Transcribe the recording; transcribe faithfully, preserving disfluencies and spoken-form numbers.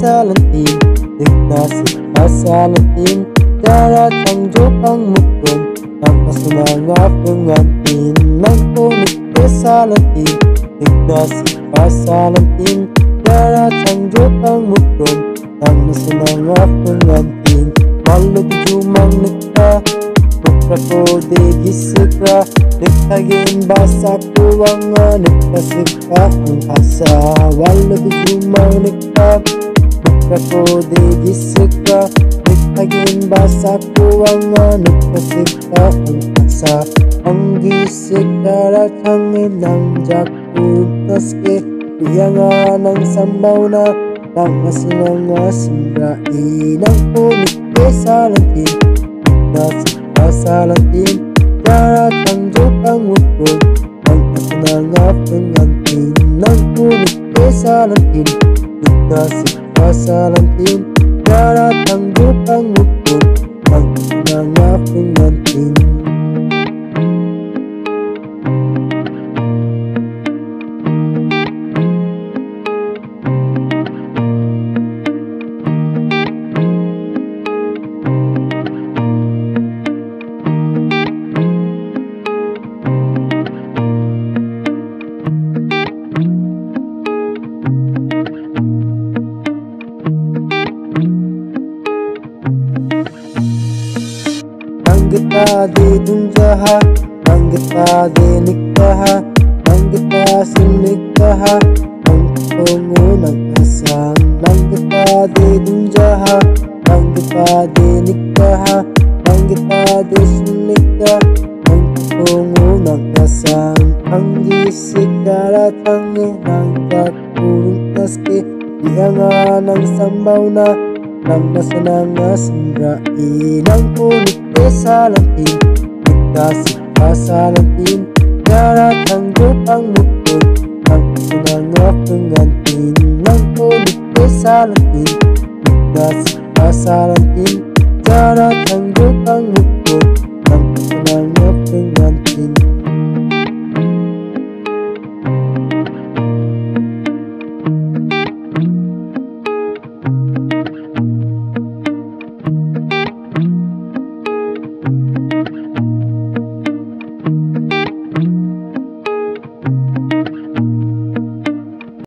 salantin Ignasi pasalantin Dara tangjok ang mukron Ang kasunanga pengantin Nang kunik salantin Ignasi pasalantin Dara tangjok ang mukron Ang kasunanga pengantin Walau jumang nikah Bukra ko de gisra Nikagin basa kuwanga Nikasika ang asa Walau jumang nikah Bukra ko de gisra Nikagin basa kuwanga Nikasika ang asa Ang gisika ratangin ng jakun Naske Iyanga ng sambaw na Nang asinanga simbrain Ang kunik ke salantin Nasi pasalantin Dara tangjok ang mukron Ang asinanga pengantin Nang kunik ke salantin Nasi pasalantin Dara tangjok ang mukron Ang asinanga pengantin Manggita de dunjaha, manggita de niktaha, manggita siniktaha, mangkungu nagkasang. Manggita de dunjaha, manggita de niktaha, manggita de siniktaha, mangkungu nagkasang. Ang gisik karatangin ng kakurong naske, iyanga ng sambaw na Nang nasananga simbrain Ang kunik ke salantin Nagkasik pasalantin Dara tangjok ang mukron Ang nasananga pengantin Ang kunik ke salantin Nagkasik pasalantin Dara tangjok ang mukron